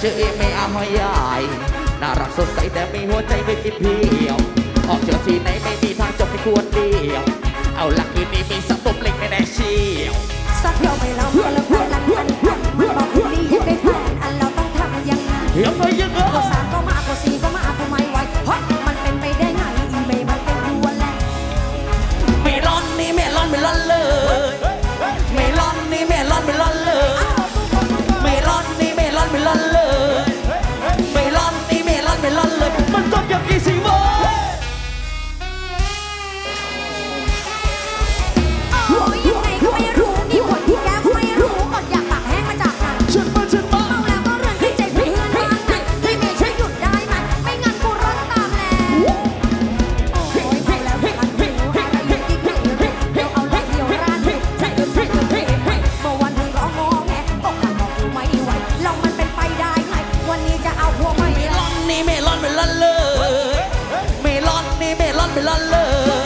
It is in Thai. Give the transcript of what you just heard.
ชื่อไม่เอาหอยใหญ่น่ารักสดใสแต่มีหัวใจไม่กินเพียวออกเจอที่ไหนไม่มีทางจบแค่ควรเดียวเอาหลักคืนนี้มีสักตุ่มเล็กแน่เชียวสักเที่ยวไม่เราเพื่อละพันบอกคุณดีอยากได้แฟนอันเราต้องทำยังไงยังไงยังไงก็สามก็มาก็สี่ก็มาก็ไม่ไหวเฮ้ยมันเป็นไปได้ไงอีเมย์มันเป็นดัวแหละเมลอนนี่เมลอนเมลอนเลยเมลอนนี่เมลอนเมลอนเลยเมลอนนี่เมลอนเมลอนเลยเมลอนนี่เมลอนเมลอนเลยมันต้องอย่างกี่สิวะโอ้ยยังไงก็ไม่รู้นี่คนที่แกก็ไม่รู้อดอยากปากแห้งมาจากไหนฉันมาเมาแล้วก็เรือนให้ใจเพื่อนบ้างนะพี่เมย์ช่วยหยุดได้ไหมไม่งั้นกูร้อนตามแล้วโอ้ยเมาแล้วไม่ทันหิวอะไรยิ่งเดี๋ยวเอาเลยเดี๋ยวร้านใส่เงินเมื่อวันถึงร้องงอแงอกหักบอกกูไม่ไหวลองมันเป็นไปได้ไงวันนี้จะเอาหัวไม่เมลอนนี่เมลอนเมลอนเลยเมลอนนี่เมลอนเมลอนเลย